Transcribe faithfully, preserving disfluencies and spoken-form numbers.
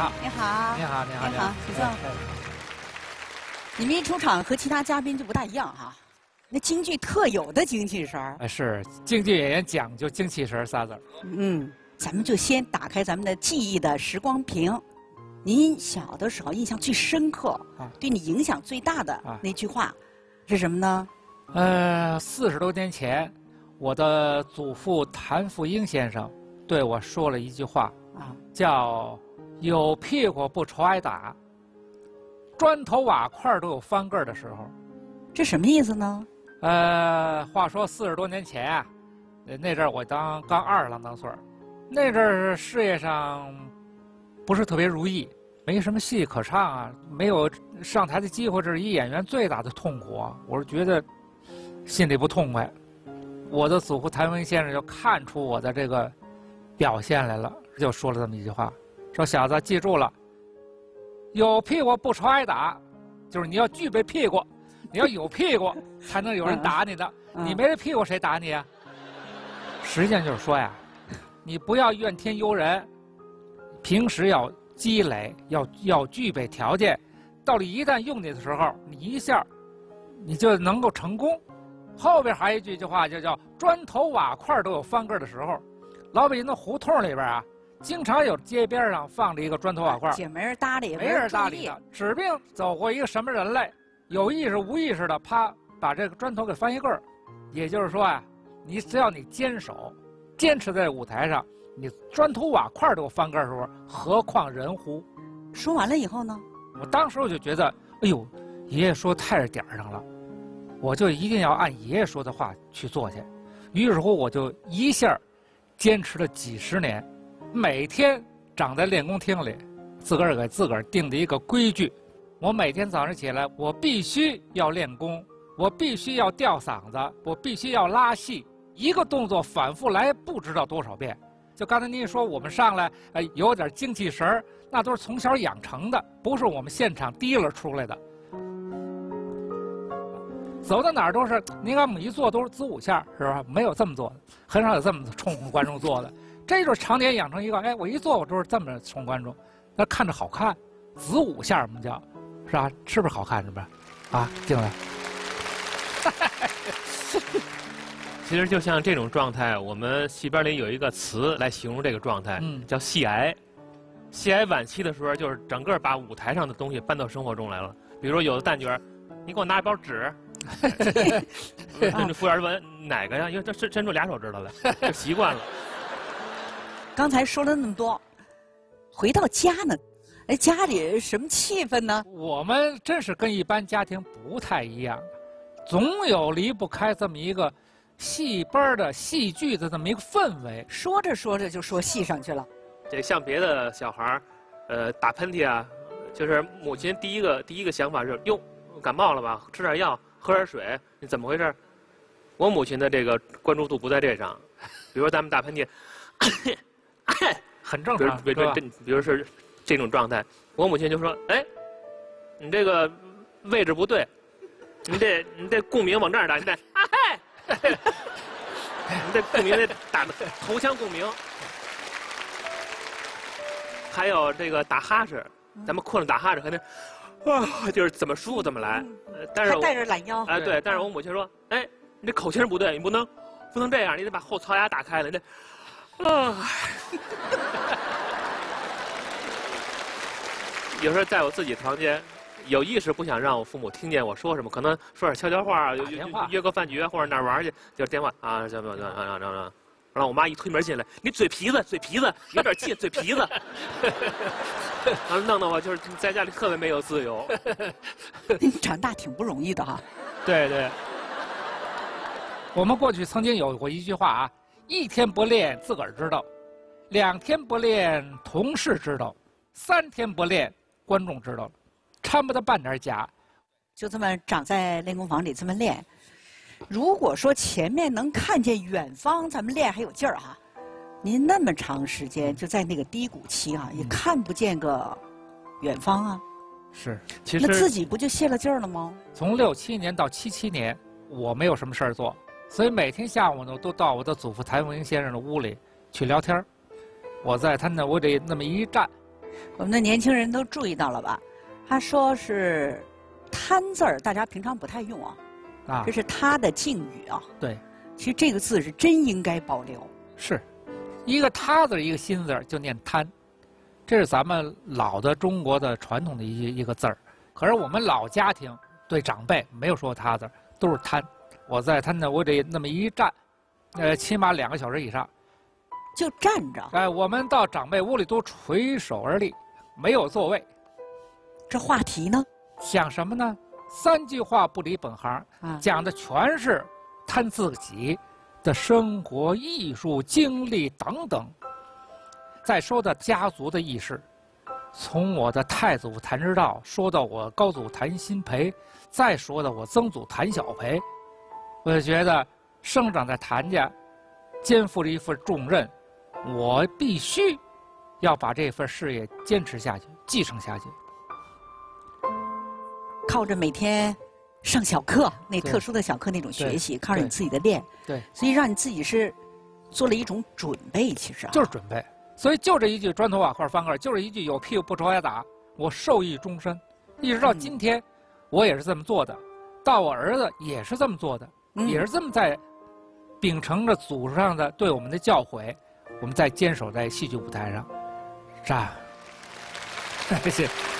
好， 你好， 你好，你好， 你好，请坐。你们一出场和其他嘉宾就不大一样哈，那京剧特有的精气神儿。 哎，是京剧演员讲究精气神儿仨字儿。 嗯，咱们就先打开咱们的记忆的时光屏。您小的时候印象最深刻，啊、对你影响最大的那句话，啊、是什么呢？ 呃，四十多年前，我的祖父谭富英先生对我说了一句话，啊，叫“有屁股不愁挨打，砖头瓦块都有翻个儿的时候”。 这什么意思呢？ 呃，话说四十多年前啊，那阵儿我当刚二十郎当岁儿，那阵儿事业上不是特别如意，没什么戏可唱啊，没有上台的机会，这是一演员最大的痛苦啊！我是觉得心里不痛快。我的祖父谭文先生就看出我的这个表现来了，就说了这么一句话，说小子记住了，有屁股不愁挨打，就是你要具备屁股，你要有屁股才能有人打你的，嗯、你没这屁股谁打你啊？实际上就是说呀，你不要怨天尤人，平时要积累，要要具备条件，到了一旦用你的时候，你一下你就能够成功。后边还有一句句话，就叫砖头瓦块都有翻个的时候。老北京的胡同里边啊，经常有街边上放着一个砖头瓦块， 也没人搭理， 没人搭理的，指不定走过一个什么人来，有意识无意识的，啪把这个砖头给翻一个。也就是说啊，你只要你坚守，坚持在舞台上，你砖头瓦块都有翻个的时候，何况人乎？ 说完了以后呢， 我当时我就觉得，哎呦，爷爷说太是点儿上了。我就一定要按爷爷说的话去做去，于是乎我就一下坚持了几十年，每天长在练功厅里，自个儿给自个儿定的一个规矩，我每天早上起来，我必须要练功，我必须要吊嗓子，我必须要拉戏，一个动作反复来不知道多少遍。就刚才您说我们上来，哎，有点精气神儿，那都是从小养成的，不是我们现场提了出来的。走到哪儿都是，您看我们一做都是子午线，是吧？没有这么做的，很少有这么冲观众做的。这就是常年养成一个，哎，我一做我都是这么冲观众，那看着好看，子午线我们叫，是吧？是不是好看？是不是？啊，进来。 其实就像这种状态，我们戏班里有一个词来形容这个状态，嗯，叫戏癌。戏癌晚期的时候，就是整个把舞台上的东西搬到生活中来了。比如说有的旦角，你给我拿一包纸。服务员问哪个呀？因为这伸伸出俩手指头来，就习惯了。 刚才说了那么多，回到家呢，哎，家里什么气氛呢？ 我们真是跟一般家庭不太一样，总有离不开这么一个戏班的戏剧的这么一个氛围。 说着说着就说戏上去了。 这像别的小孩儿，呃，打喷嚏啊，就是母亲第一个第一个想法是哟，感冒了吧，吃点药。喝点水，你怎么回事？我母亲的这个关注度不在这上，比如说咱们打喷嚏， 很正常。 比如，比如，比如是这种状态，我母亲就说：“哎，你这个位置不对，你这你这共鸣往这儿打，你得啊嘿，你这共鸣得打头腔共鸣。”还有这个打哈欠，咱们困了打哈欠，肯定。啊，就是怎么舒服怎么来，呃、但是还带着懒腰。 哎、呃，对，但是我母亲说，哎，你这口型不对，你不能，不能这样，你得把后槽牙打开了，你得，啊。有时候在我自己房间，有意识不想让我父母听见我说什么，可能说点悄悄话，约约个饭局或者哪儿玩去，就是电话啊，这这这这这。然后我妈一推门进来，你嘴皮子，嘴皮子，有点气，嘴皮子。然后弄得我就是在家里特别没有自由。 你长大挺不容易的哈。 对对。我们过去曾经有过一句话啊：一天不练自个儿知道，两天不练同事知道，三天不练观众知道了，掺不得半点假。 就这么长在练功房里这么练。如果说前面能看见远方，咱们练还有劲儿哈。您那么长时间就在那个低谷期啊，也看不见个远方啊。 是， 其实那自己不就泄了劲儿了吗？ 从六七年到七七年，我没有什么事儿做，所以每天下午呢，都到我的祖父谭文英先生的屋里去聊天。我在他那屋里那么一站， 我们的年轻人都注意到了吧？他说是“贪”字儿，大家平常不太用啊， 啊这，是他的敬语啊。 对， 其实这个字是真应该保留。 是，一个“他”字，一个“心”字就念贪，这是咱们老的中国的传统的一一个字儿。可是我们老家庭对长辈没有说“他”字，都是贪。我在他那我得那么一站，呃，起码两个小时以上。 就站着， 哎，我们到长辈屋里都垂手而立，没有座位。 这话题呢？ 讲什么呢？三句话不离本行， 啊， 讲的全是谈自己的生活、艺术经历等等。再说的家族的轶事，从我的太祖谭之道说到我高祖谭鑫培，再说到我曾祖谭小培，我就觉得生长在谭家，肩负着一份重任，我必须要把这份事业坚持下去，继承下去。 靠着每天上小课，那对特殊的小课那种学习，靠着对你自己的练， 对， 所以让你自己是做了一种准备。其实啊， 就是准备。所以就这一句砖头瓦块翻个，就是一句有屁股不朝下打，我受益终身，一直到今天，我也是这么做的，到我儿子也是这么做的， 嗯也是这么在秉承着祖上的对我们的教诲，我们在坚守在戏剧舞台上，是吧？谢谢。